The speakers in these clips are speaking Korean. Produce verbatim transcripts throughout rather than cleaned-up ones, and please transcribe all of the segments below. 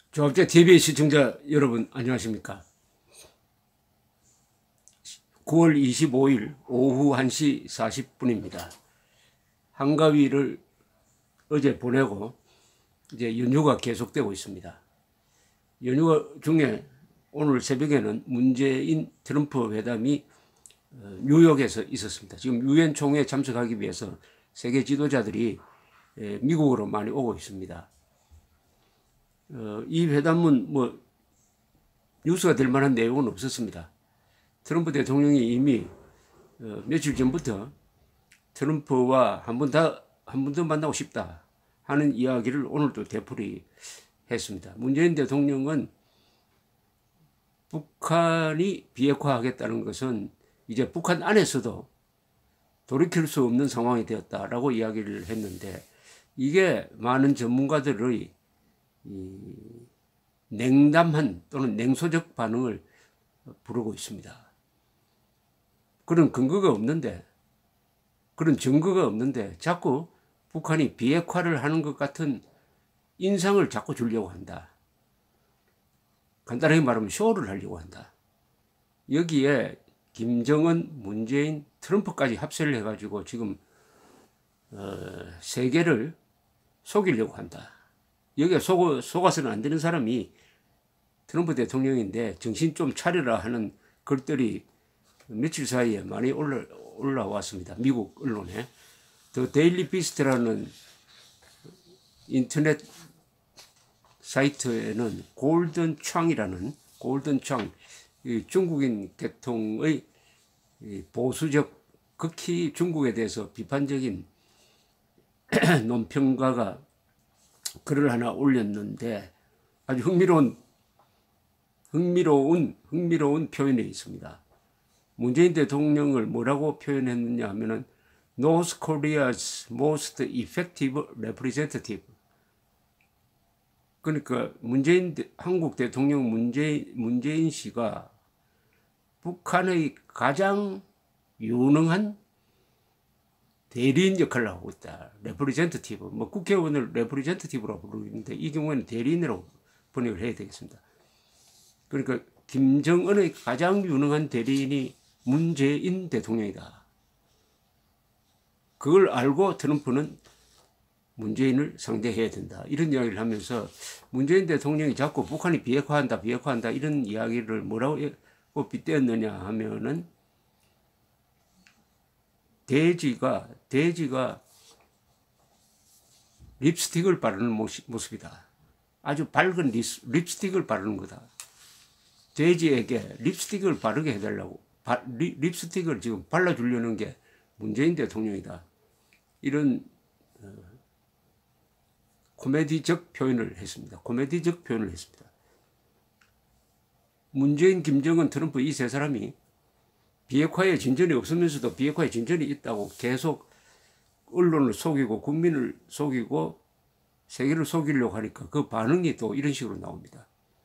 조합제 티비 시청자 여러분 안녕하십니까. 구월 이십오일 오후 한 시 사십 분입니다. 한가위를 어제 보내고 이제 연휴가 계속되고 있습니다. 연휴 중에 오늘 새벽에는 문재인 트럼프 회담이 뉴욕에서 있었습니다. 지금 유엔 총회에 참석하기 위해서 세계 지도자들이 미국으로 많이 오고 있습니다. 어, 이 회담은 뭐 뉴스가 될 만한 내용은 없었습니다. 트럼프 대통령이 이미 어, 며칠 전부터 트럼프와 한 번 더, 한 번 더 만나고 싶다 하는 이야기를 오늘도 되풀이했습니다. 문재인 대통령은 북한이 비핵화하겠다는 것은 이제 북한 안에서도 돌이킬 수 없는 상황이 되었다라고 이야기를 했는데, 이게 많은 전문가들의 이 냉담한 또는 냉소적 반응을 부르고 있습니다. 그런 근거가 없는데, 그런 증거가 없는데 자꾸 북한이 비핵화를 하는 것 같은 인상을 자꾸 주려고 한다. 간단하게 말하면 쇼를 하려고 한다. 여기에 김정은, 문재인, 트럼프까지 합세를 해가지고 지금 어, 세계를 속이려고 한다. 여기에 속, 속아서는 안 되는 사람이 트럼프 대통령인데 정신 좀 차려라 하는 글들이 며칠 사이에 많이 올라, 올라왔습니다. 미국 언론에. 더 데일리 비스트라는 인터넷 사이트에는 골든 창이라는 골든 창, 중국인 계통의 보수적, 극히 중국에 대해서 비판적인 논평가가 글을 하나 올렸는데 아주 흥미로운 흥미로운 흥미로운 표현이 있습니다. 문재인 대통령을 뭐라고 표현했느냐 하면은 North Korea's most effective representative. 그러니까 문재인 한국 대통령 문재인 문재인 씨가 북한의 가장 유능한 대리인 역할을 하고 있다. 레프리젠터티브. 뭐 국회의원을 레프리젠터티브라고 부르는데 이 경우에는 대리인으로 번역을 해야 되겠습니다. 그러니까 김정은의 가장 유능한 대리인이 문재인 대통령이다. 그걸 알고 트럼프는 문재인을 상대해야 된다. 이런 이야기를 하면서 문재인 대통령이 자꾸 북한이 비핵화한다, 비핵화한다 이런 이야기를 뭐라고 빗대었느냐 하면은 돼지가, 돼지가 립스틱을 바르는 모습이다. 아주 밝은 립스틱을 바르는 거다. 돼지에게 립스틱을 바르게 해달라고, 바, 립, 립스틱을 지금 발라주려는 게 문재인 대통령이다. 이런 어, 코미디적 표현을 했습니다. 코미디적 표현을 했습니다. 문재인, 김정은, 트럼프 이 세 사람이 비핵화에 진전이 없으면서도 비핵화에 진전이 있다고 계속 언론을 속이고 국민을 속이고 세계를 속이려고 하니까 그 반응이 또 이런 식으로 나옵니다.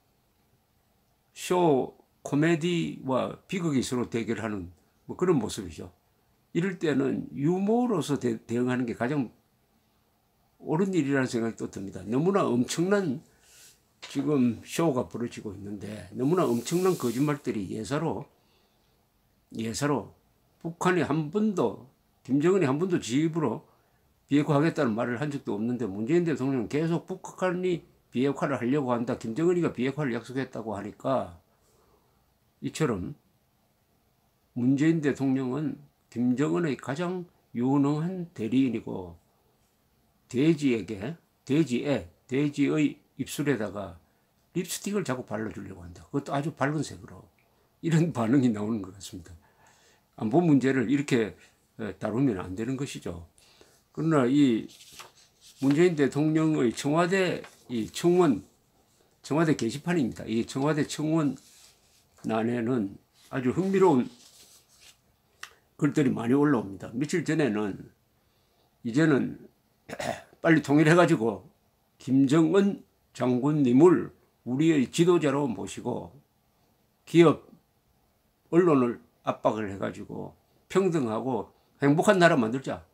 쇼, 코미디와 비극이 서로 대결하는 뭐 그런 모습이죠. 이럴 때는 유머로서 대, 대응하는 게 가장 옳은 일이라는 생각이 또 듭니다. 너무나 엄청난 지금 쇼가 벌어지고 있는데 너무나 엄청난 거짓말들이 예사로 예사로 북한이 한 번도 김정은이 한 번도 지 입으로 비핵화하겠다는 말을 한 적도 없는데 문재인 대통령은 계속 북한이 비핵화를 하려고 한다. 김정은이가 비핵화를 약속했다고 하니까 이처럼 문재인 대통령은 김정은의 가장 유능한 대리인이고 돼지에게 돼지에 돼지의 입술에다가 립스틱을 자꾸 발라주려고 한다. 그것도 아주 밝은 색으로. 이런 반응이 나오는 것 같습니다. 안보 문제를 이렇게 다루면 안 되는 것이죠. 그러나 이 문재인 대통령의 청와대 이 청원, 청와대 게시판입니다. 이 청와대 청원 안에는 아주 흥미로운 글들이 많이 올라옵니다. 며칠 전에는 이제는 빨리 통일해가지고 김정은 장군님을 우리의 지도자로 모시고 기업, 언론을 압박을 해가지고 평등하고 행복한 나라 만들자.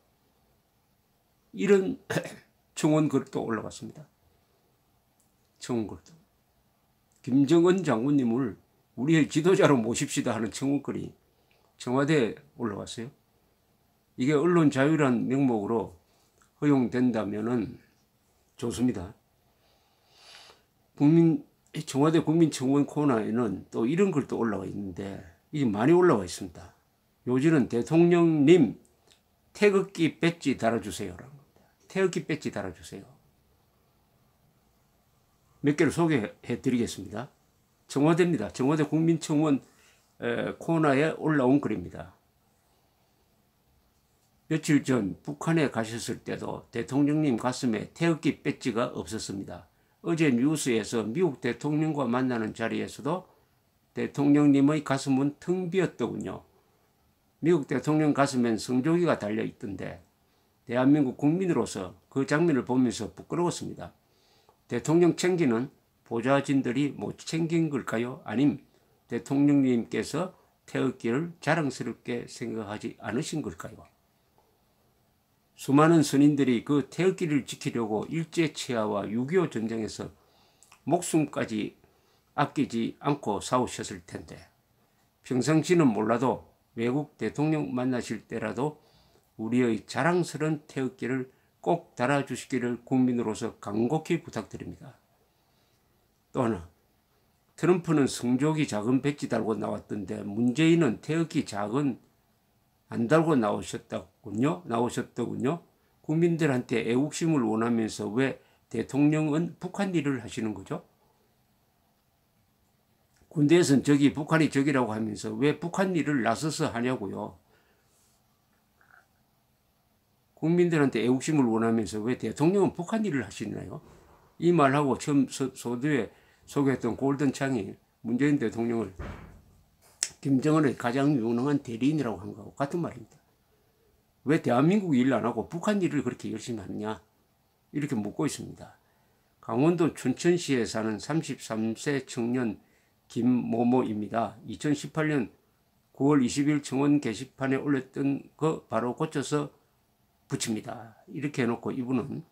이런 청원 글도 올라갔습니다. 청원 글도. 김정은 장군님을 우리의 지도자로 모십시다 하는 청원글이 청와대에 올라왔어요. 이게 언론 자유란 명목으로 허용된다면은 좋습니다. 국민 청와대 국민청원 코너에는 또 이런 글도 올라와 있는데 이게 많이 올라와 있습니다. 요지는 대통령님 태극기 배지 달아주세요라는 겁니다. 태극기 배지 달아주세요. 몇 개를 소개해 드리겠습니다. 청와대입니다. 청와대 국민청원 코너에 올라온 글입니다. 며칠 전 북한에 가셨을 때도 대통령님 가슴에 태극기 배지가 없었습니다. 어제 뉴스에서 미국 대통령과 만나는 자리에서도 대통령님의 가슴은 텅 비었더군요. 미국 대통령 가슴엔 성조기가 달려있던데 대한민국 국민으로서 그 장면을 보면서 부끄러웠습니다. 대통령 챙기는 보좌진들이 못 챙긴 걸까요? 아님 대통령님께서 태극기를 자랑스럽게 생각하지 않으신 걸까요? 수많은 선인들이 그 태극기를 지키려고 일제치하와 육이오 전쟁에서 목숨까지 아끼지 않고 싸우셨을 텐데 평상시는 몰라도 외국 대통령 만나실 때라도 우리의 자랑스러운 태극기를 꼭 달아주시기를 국민으로서 간곡히 부탁드립니다. 또 하나, 트럼프는 성조기 작은 배지 달고 나왔던데 문재인은 태극기 작은 안 달고 나오셨다군요. 나오셨더군요. 국민들한테 애국심을 원하면서 왜 대통령은 북한 일을 하시는 거죠? 군대에서는 적이 북한이 적이라고 하면서 왜 북한 일을 나서서 하냐고요. 국민들한테 애국심을 원하면서 왜 대통령은 북한 일을 하시나요? 이 말하고 처음 소두에 소개했던 골든창이 문재인 대통령을 김정은의 가장 유능한 대리인이라고 한 거하고 같은 말입니다. 왜 대한민국 일을 안 하고 북한 일을 그렇게 열심히 하느냐 이렇게 묻고 있습니다. 강원도 춘천시에 사는 삼십삼 세 청년 김모모입니다. 이천십팔 년 구월 이십일 청원 게시판에 올렸던 거 바로 고쳐서 붙입니다. 이렇게 해놓고 이분은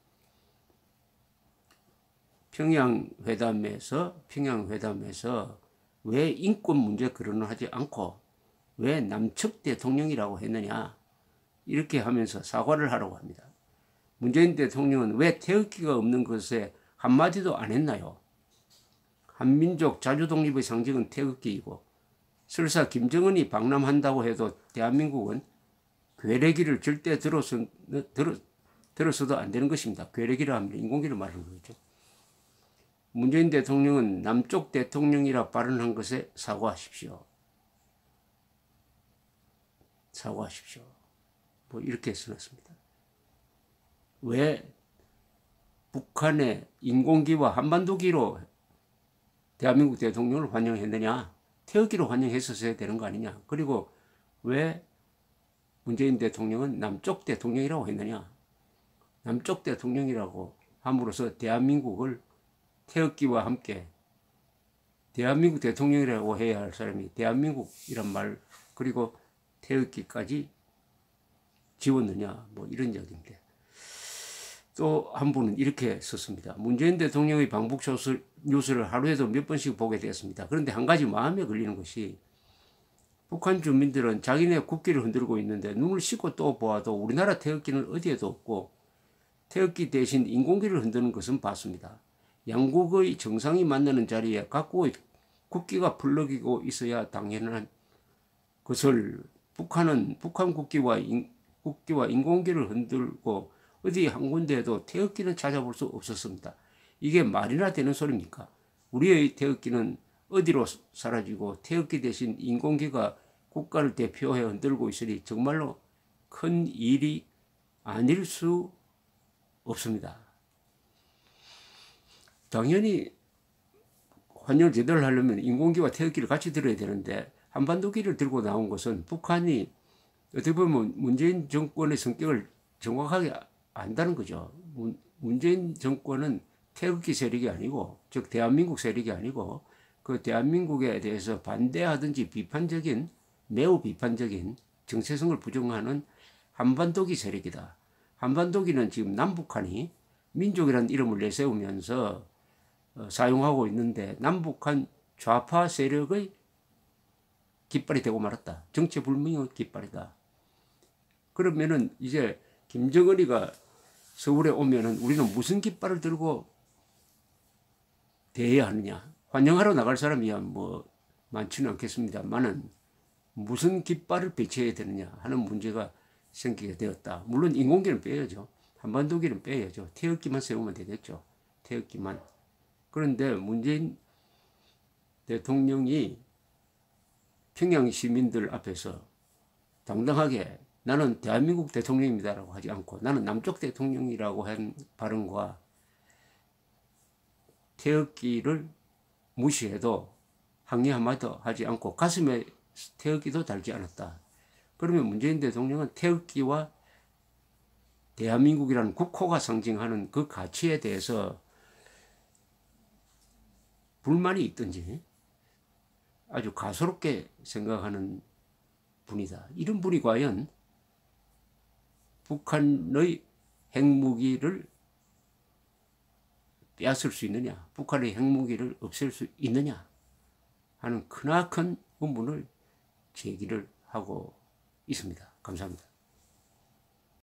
평양회담에서 평양회담에서 왜 인권 문제 거론을 하지 않고 왜 남측 대통령이라고 했느냐 이렇게 하면서 사과를 하라고 합니다. 문재인 대통령은 왜 태극기가 없는 것에 한마디도 안 했나요? 한민족 자주독립의 상징은 태극기이고 설사 김정은이 방남한다고 해도 대한민국은 괴뢰기를 절대 들어서, 들어, 들어서도 안 되는 것입니다. 괴뢰기를 하면 인공기를 말하는 거죠. 문재인 대통령은 남쪽 대통령이라 발언한 것에 사과하십시오. 사과하십시오. 뭐 이렇게 써놨습니다. 왜 북한의 인공기와 한반도기로 대한민국 대통령을 환영했느냐? 태극기로 환영했었어야 되는 거 아니냐? 그리고 왜 문재인 대통령은 남쪽 대통령이라고 했느냐? 남쪽 대통령이라고 함으로써 대한민국을 태극기와 함께 대한민국 대통령이라고 해야 할 사람이 대한민국이란 말 그리고 태극기까지 지웠느냐 뭐 이런 이야기인데 또 한 분은 이렇게 썼습니다. 문재인 대통령의 방북 뉴스를 하루에도 몇 번씩 보게 되었습니다. 그런데 한 가지 마음에 걸리는 것이 북한 주민들은 자기네 국기를 흔들고 있는데 눈을 씻고 또 보아도 우리나라 태극기는 어디에도 없고 태극기 대신 인공기를 흔드는 것은 봤습니다. 양국의 정상이 만나는 자리에 각국의 국기가 풀러기고 있어야 당연한 것을 북한은 북한 국기와, 인, 국기와 인공기를 흔들고 어디 한 군데에도 태극기는 찾아볼 수 없었습니다. 이게 말이나 되는 소리입니까? 우리의 태극기는 어디로 사라지고 태극기 대신 인공기가 국가를 대표해 흔들고 있으니 정말로 큰 일이 아닐 수 없습니다. 당연히 환영을 제대로 하려면 인공기와 태극기를 같이 들어야 되는데 한반도기를 들고 나온 것은 북한이 어떻게 보면 문재인 정권의 성격을 정확하게 안다는 거죠. 문재인 정권은 태극기 세력이 아니고 즉 대한민국 세력이 아니고 그 대한민국에 대해서 반대하든지 비판적인 매우 비판적인 정체성을 부정하는 한반도기 세력이다. 한반도기는 지금 남북한이 민족이라는 이름을 내세우면서 어, 사용하고 있는데 남북한 좌파 세력의 깃발이 되고 말았다. 정체불명의 깃발이다. 그러면은 이제 김정은이가 서울에 오면은 우리는 무슨 깃발을 들고 대해야 하느냐. 환영하러 나갈 사람이야 뭐 많지는 않겠습니다만은 무슨 깃발을 배치해야 되느냐 하는 문제가 생기게 되었다. 물론 인공기는 빼야죠. 한반도기는 빼야죠. 태극기만 세우면 되겠죠. 태극기만. 그런데 문재인 대통령이 평양 시민들 앞에서 당당하게 나는 대한민국 대통령입니다라고 하지 않고 나는 남쪽 대통령이라고 한 발언과 태극기를 무시해도 항의 한마디도 하지 않고 가슴에 태극기도 달지 않았다. 그러면 문재인 대통령은 태극기와 대한민국이라는 국호가 상징하는 그 가치에 대해서 불만이 있든지 아주 가소롭게 생각하는 분이다. 이런 분이 과연 북한의 핵무기를 빼앗을 수 있느냐, 북한의 핵무기를 없앨 수 있느냐 하는 크나큰 의문을 제기를 하고 있습니다. 감사합니다.